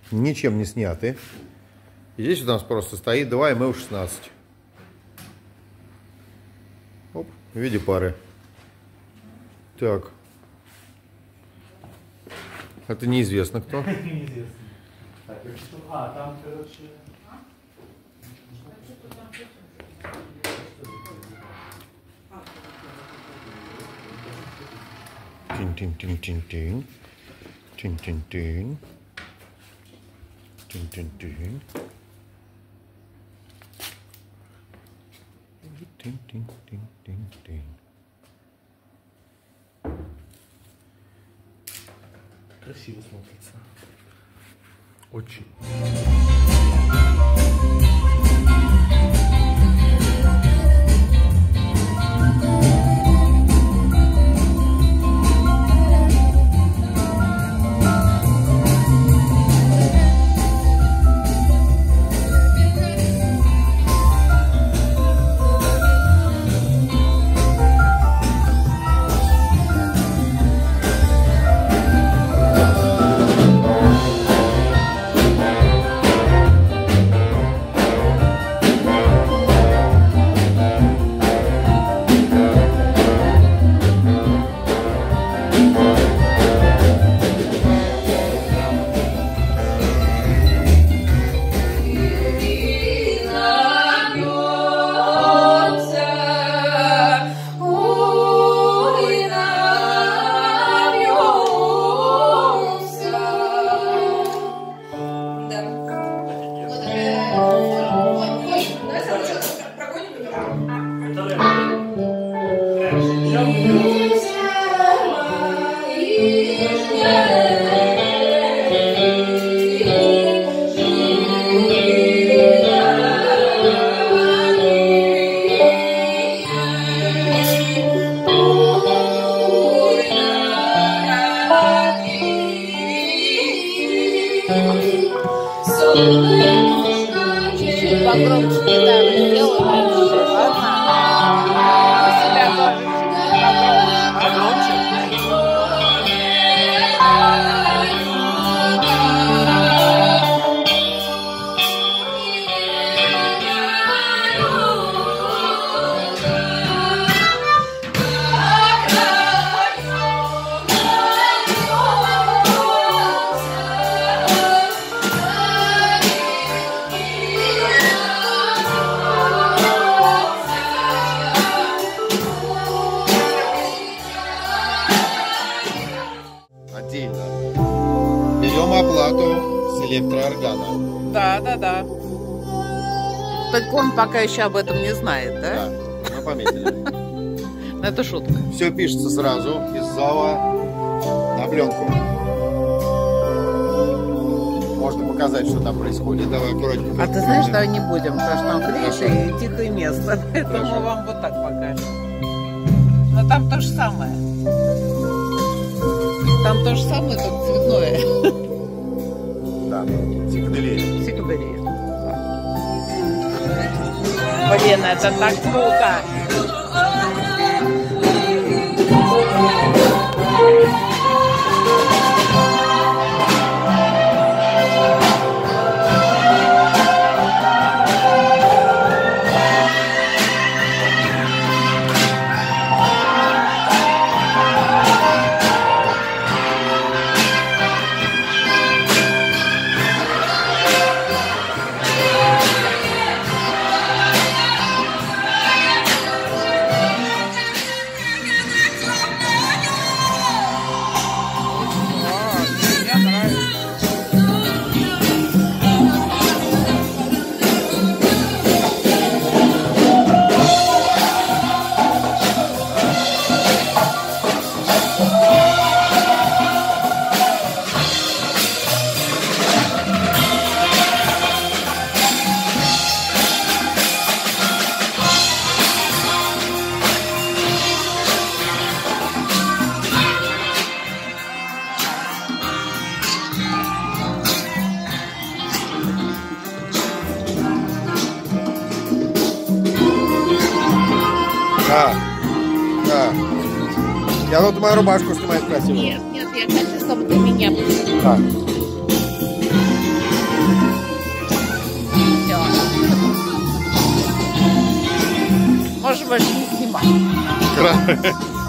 ничем не сняты. И здесь у нас просто стоит 2 МФ-16. Оп, в виде пары. Так. Это неизвестно кто. Неизвестно. Так, что? А, там, короче... Тин-тин-тин-тин-тин. Тин-тин-тин. Тин-тин-тин. Тин-тин-тин-тин-тин. Красиво смотрится. Очень. Чуть-чуть погромче гитару сделаю, раньше, ладно? Себя тоже чуть-чуть погромче. Отдельно. Берем оплату с электрооргана. Да. Только он пока еще об этом не знает, да? Да, мы пометили. Это шутка. Все пишется сразу из зала на пленку. Можно показать, что там происходит. Давай аккуратненько. А ты знаешь, давай не будем, потому что там крыша и тихое место. Поэтому Хорошо. мы вам вот так покажем. Но там то же самое. Там то же самое, только цветное. Да, психоделия. Психоделия. Блин, это так круто! Да. Я вот мою рубашку снимаю красиво. Нет, я хочу, чтобы ты меня... Да. спрашиваешь, не снимай.